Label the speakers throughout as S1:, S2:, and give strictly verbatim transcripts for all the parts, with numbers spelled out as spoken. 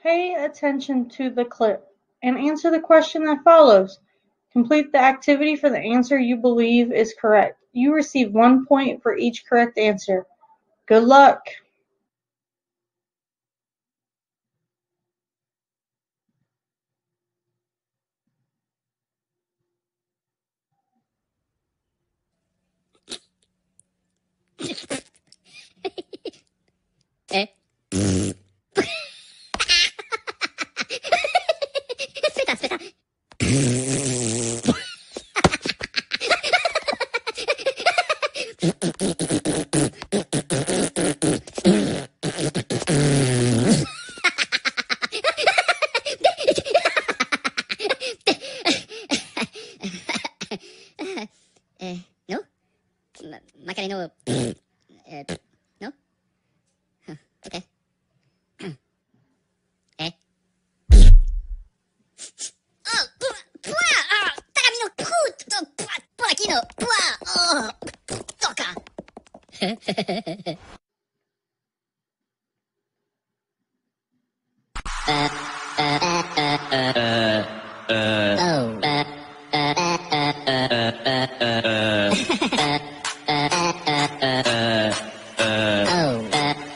S1: Pay attention to the clip and answer the question that follows. Complete the activity for the answer you believe is correct. You receive one point for each correct answer. Good luck!
S2: Eh? Aspetta, aspetta. Eh, no? Ma- magari no. Eh, no? Huh, ok. Eh? Oh, pua, pua, ah, tagamino, puto, pua, porachino, pua, oh, toca. uh, uh, uh, uh, uh, oh. Uh, uh, uh, uh, uh, uh, oh.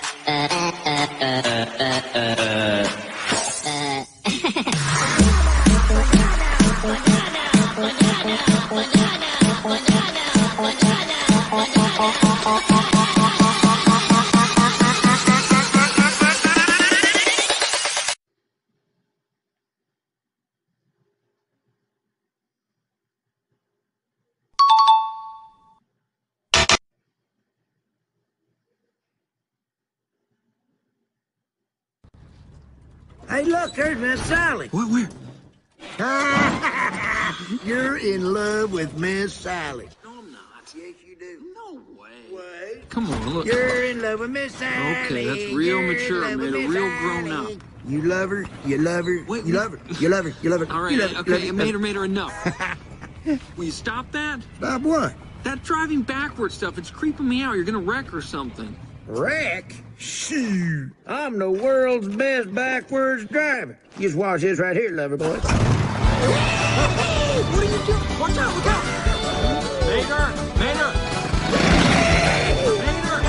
S3: Hey, look, there's Miss Sally.
S4: What, where?
S3: You're in love with Miss Sally.
S4: No, I'm not.
S3: Yes, you do.
S4: No way.
S3: What?
S4: Come on, look.
S3: You're in love with Miss Sally.
S4: Okay, that's real
S3: You're
S4: mature,
S3: in love
S4: man.
S3: with
S4: A
S3: Miss
S4: real
S3: Sally.
S4: grown up.
S3: You love her. You love her.
S4: Wait,
S3: you love her. You love her. You love her.
S4: All right,
S3: you love her.
S4: okay,
S3: you love
S4: made her, made her enough. Will you stop that?
S3: Stop what?
S4: That driving backward stuff, it's creeping me out. You're gonna wreck or something.
S3: Wreck? Shoot. I'm the world's best backwards driver. You just watch this right here, lover boy.
S4: Hey, what are you doing? Watch out, look out! Mater! Mater! Mater!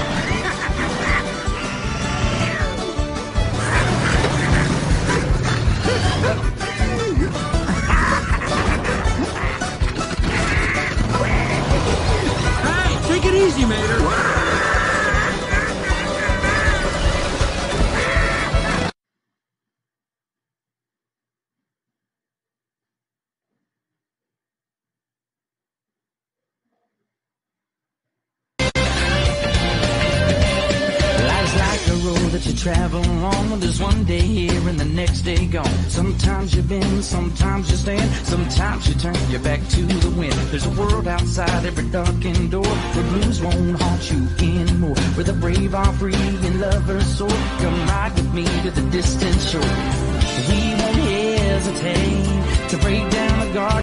S4: Hey, take it easy, Mater!
S5: That you travel on, there's one day here and the next day gone. Sometimes you bend, sometimes you stand, sometimes you turn your back to the wind. There's a world outside every darkened door where blues won't haunt you anymore, where the brave are free and lovers soar. Come ride with me to the distant shore. We won't hesitate to break down the guard.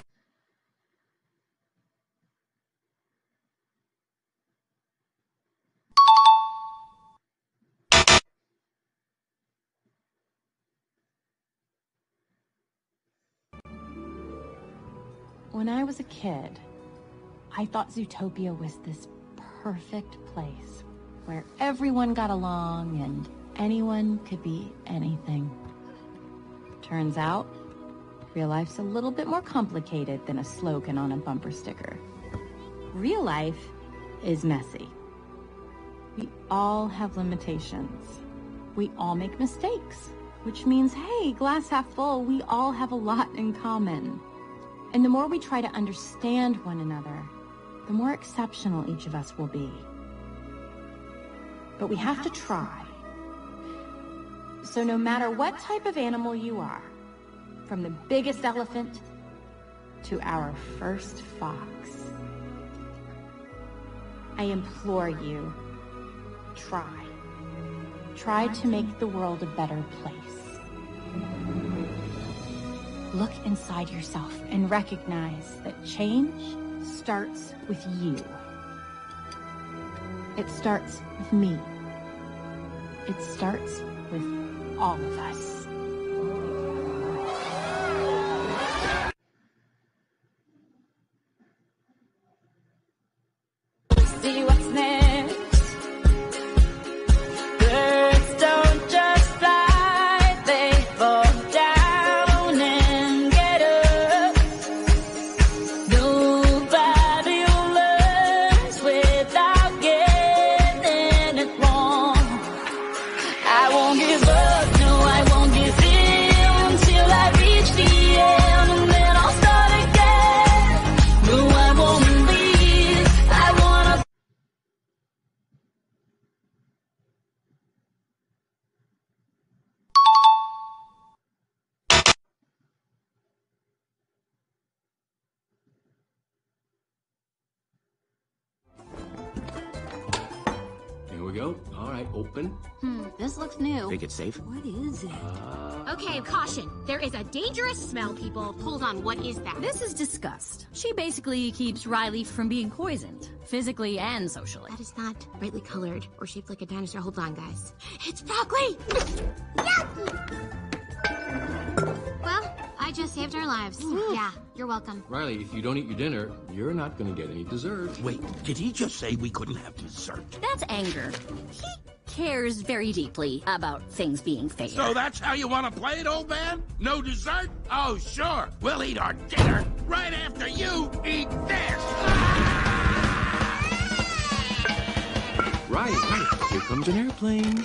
S6: When I was a kid, I thought Zootopia was this perfect place where everyone got along and anyone could be anything. Turns out, real life's a little bit more complicated than a slogan on a bumper sticker. Real life is messy. We all have limitations. We all make mistakes, which means, hey, glass half full, we all have a lot in common. And the more we try to understand one another, the more exceptional each of us will be. But we have to try. So no matter what type of animal you are, from the biggest elephant to our first fox, I implore you, try. Try to make the world a better place. Look inside yourself and recognize that change starts with you. It starts with me. It starts with all of us.
S7: we go. All right, open.
S8: Hmm, this looks new.
S7: Think it's safe?
S8: What is it?
S7: Uh...
S9: Okay, caution. There is a dangerous smell, people. Hold on, what is that?
S8: This is disgust. She basically keeps Riley from being poisoned, physically and socially.
S9: That is not brightly colored or shaped like a dinosaur. Hold on, guys. It's broccoli! Yucky! Well, I just saved our lives. Yeah, you're welcome.
S7: Riley, if you don't eat your dinner, you're not gonna get any dessert.
S10: Wait, did he just say we couldn't have dessert?
S8: That's anger. He cares very deeply about things being fair.
S10: So that's how you want to play it, old man? No dessert? Oh, sure. We'll eat our dinner right after you eat this.
S7: Right, right. Here comes an airplane.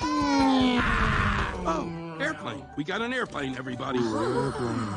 S10: Oh, airplane. We got an airplane, everybody.
S7: Airplane.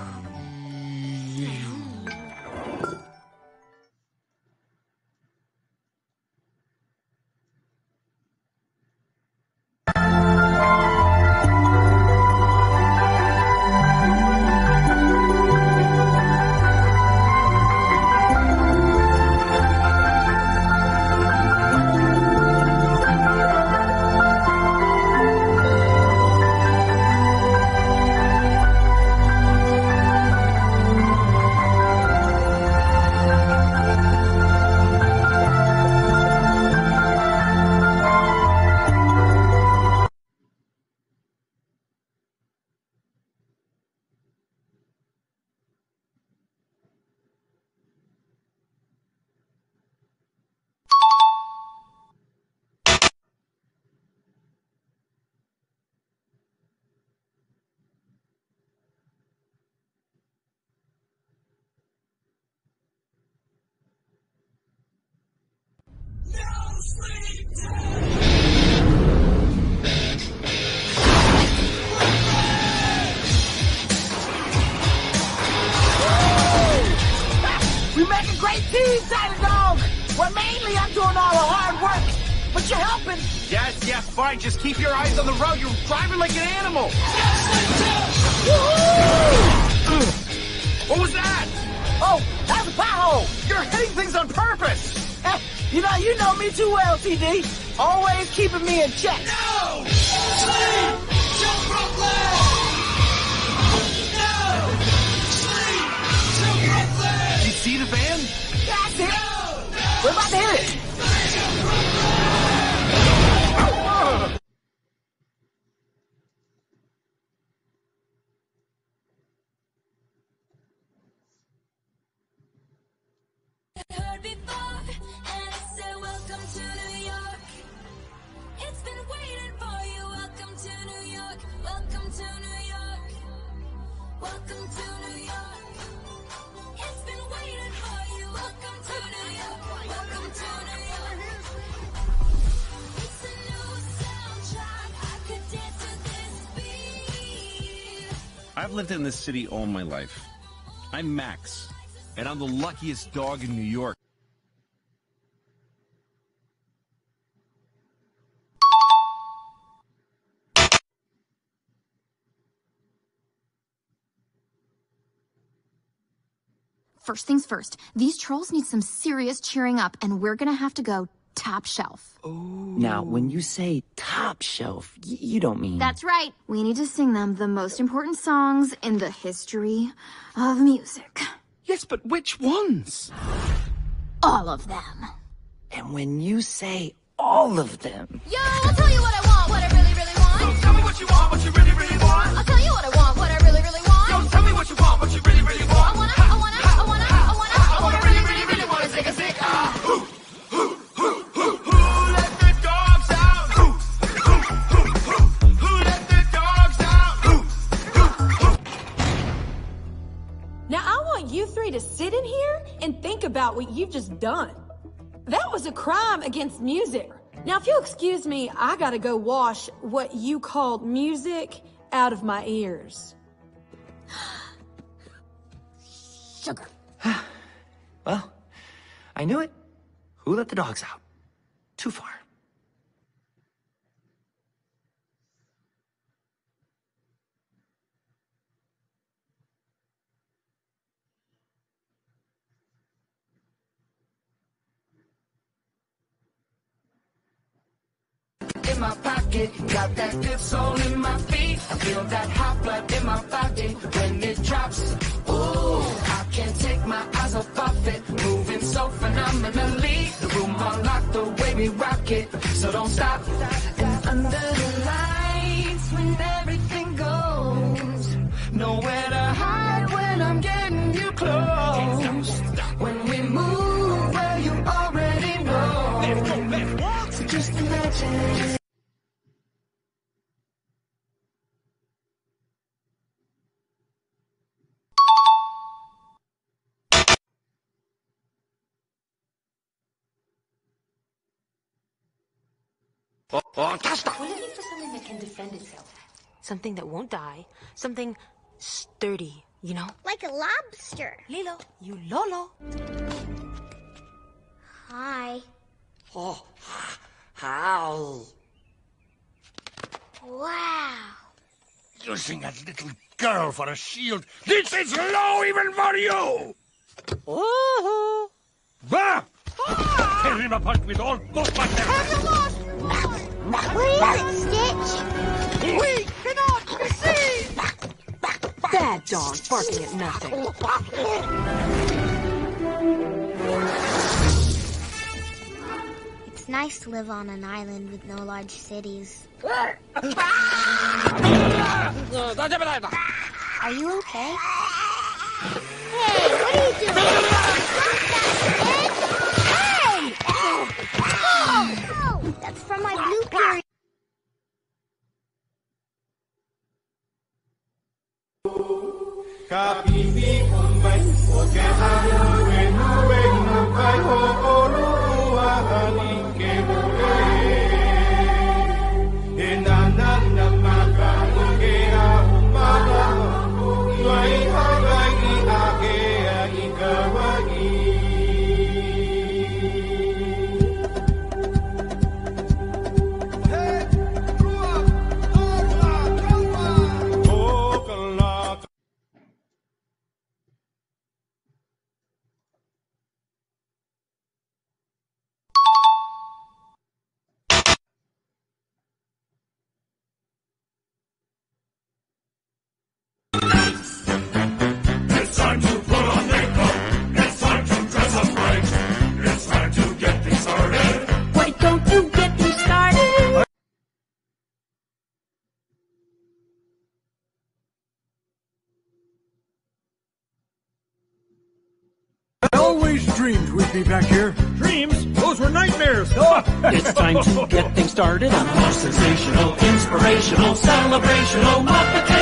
S4: We make a great team, Tiny Dog! Well, mainly I'm doing all the hard work, but you're helping.
S11: Yes, yes, fine. Just keep your eyes on the road. You're driving like an animal. What was that?
S4: Oh, that's a pothole.
S11: You're hitting things on purpose.
S4: Eh, you know, you know me too well, T D. Always keeping me in check.
S12: No! Sleep! Till Brooklyn! No! Sleep! Till Brooklyn!
S11: You see the van?
S4: That's it. No! No! We're about to hit it.
S12: Heard before, and I said, welcome to New York. It's been waiting for you. Welcome to New York. Welcome to New York. Welcome to New York. It's been waiting for you. Welcome to New York. Welcome to New York. It's a new soundtrack. I could dance to this beat.
S13: I've lived in this city all my life. I'm Max, and I'm the luckiest dog in New York.
S14: First things first, these trolls need some serious cheering up, and we're gonna have to go top shelf.
S15: Now, when you say top shelf, y you don't mean...
S14: That's right. We need to sing them the most important songs in the history of music.
S15: Yes, but which ones?
S14: All of them.
S15: And when you say all of them...
S12: Yo, I'll tell you what I want, what I really, really want.
S11: Yo, tell me what you want, what you really, really want.
S12: I'll tell you what I want, what I really, really want.
S11: Yo, tell me what you want, what you really, really want.
S12: I wanna, I wanna, I wanna, I wanna, I wanna really, really, really wanna sick a sick. Ah.
S11: Who, who, who, who, who let the dogs out? Who, who, who, who, who let the dogs out? Who, who, who.
S16: Now I want you three to sit in here and think about what you've just done. That was a crime against music. Now, if you'll excuse me, I gotta go wash what you called music out of my ears.
S14: Sugar.
S15: Well, I knew it. Who let the dogs out? Too far.
S11: in my pocket. Got that good soul in my feet. I feel that hot blood in my body when it drops. Ooh, I can't take my eyes off of it. Moving so phenomenally. The room on lock, the way we rock it. So don't stop. And under the lights when everything goes. Nowhere to hide when I'm getting you close. When we move, well, you already know. So just imagine.
S17: We're looking for something that can defend itself. Something that won't die. Something sturdy, you know?
S9: Like a lobster.
S17: Lilo, you Lolo.
S9: Hi.
S18: Oh, how?
S9: Wow.
S10: Using a little girl for a shield. This is low even for you!
S18: Oh.
S10: Bah! Tear him apart with all both my hands.
S9: What is it, Stitch?
S4: We cannot be seen!
S17: Bad dog barking at nothing.
S9: It's nice to live on an island with no large cities. Are you okay? Hey, what are you doing? Hey! Oh! That's from my blue period.
S3: I always dreamed we'd be back here. Dreams? Those were nightmares.
S5: It's time to get things started. I'm more sensational, inspirational, celebrational, Muppet